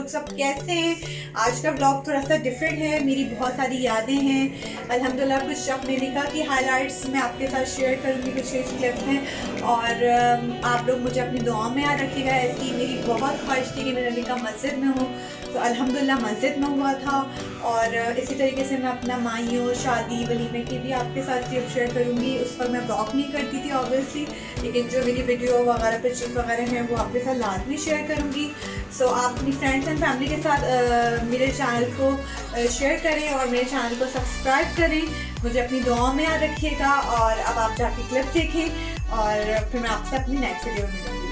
सब कैसे हैं। आज का व्लॉग थोड़ा सा डिफरेंट है, मेरी बहुत सारी यादें हैं अल्हम्दुलिल्लाह। कुछ अपने निकाह की हाइलाइट्स मैं आपके साथ शेयर करूँगी, कुछ क्लिप्स हैं। और आप लोग मुझे अपनी दुआ में याद रखिएगा। ऐसी मेरी बहुत ख्वाहिश थी कि मेरा निकाह मस्जिद में हो, तो अल्हम्दुलिल्लाह मस्जिद में हुआ था। और इसी तरीके से मैं अपना माइयों, शादी, वलीमे की भी आपके साथ क्लिप शेयर करूँगी। उस पर मैं ब्लॉग नहीं करती थी ऑब्वियसली, लेकिन जो मेरी वीडियो वगैरह पिक्चर्स वगैरह हैं वो आपके साथ लाजमी शेयर करूँगी। सो आप अपनी फ्रेंड्स एंड फैमिली के साथ मेरे चैनल को शेयर करें और मेरे चैनल को सब्सक्राइब करें। मुझे अपनी दुआ में याद रखिएगा। और अब आप जाके क्लिप देखें और फिर मैं आपसे अपनी नेक्स्ट वीडियो में मिलूँगी।